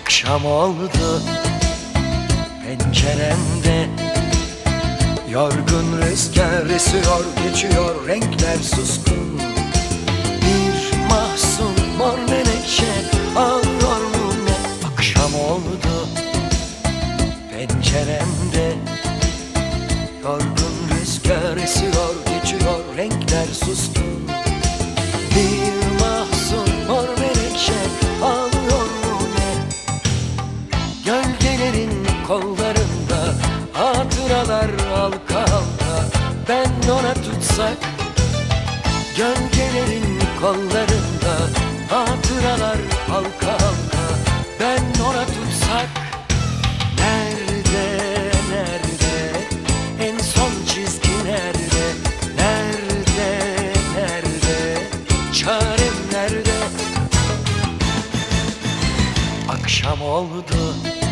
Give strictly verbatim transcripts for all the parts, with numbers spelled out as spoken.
Akşam oldu penceremde, yorgun rüzgar esiyor geçiyor, renkler suskun. Bir mahzun mor menekşe ağlıyor mu ne? Akşam oldu penceremde, yorgun rüzgar esiyor geçiyor, renkler suskun. Bir mahzun mor menekşe ağlıyor mu ne? Gölgelerin kollarında hatıralar halka halka, ben ona tutsak. Gölgelerin kollarında hatıralar halka halka, ben ona tutsak. Nerede, nerede, en son çizgi nerede? Nerede, nerede, çarem nerede? Akşam oldu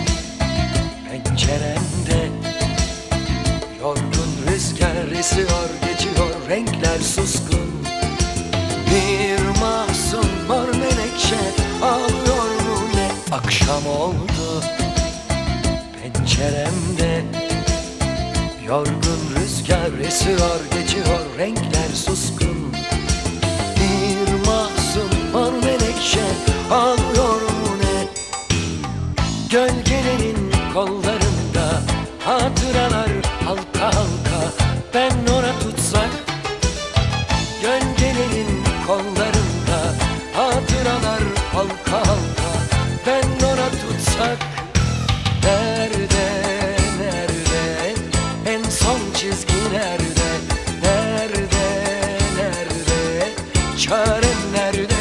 penceremde, yorgun rüzgar esiyor geçiyor, renkler suskun. Bir mahzun mor menekşe ağlıyor mu ne? Akşam oldu penceremde, yorgun rüzgar esiyor geçiyor, renkler suskun. Bir mahzun mor menekşe ağlıyor mu ne? Gölgelerin kollarında hatıralar halka halka, ben ona tutsak. Gölgelerin kollarında hatıralar halka halka, ben ona tutsak. Nerede, nerede, en son çizgi nerede? Nerede, nerede, çarem nerede?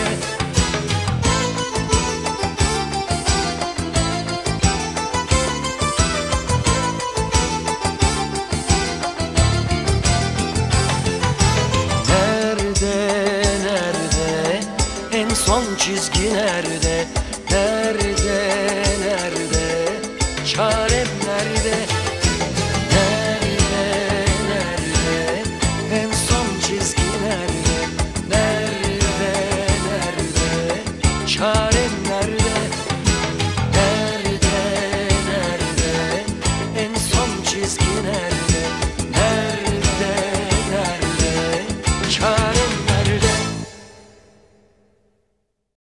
Nerede, nerede, en son çizgi nerede?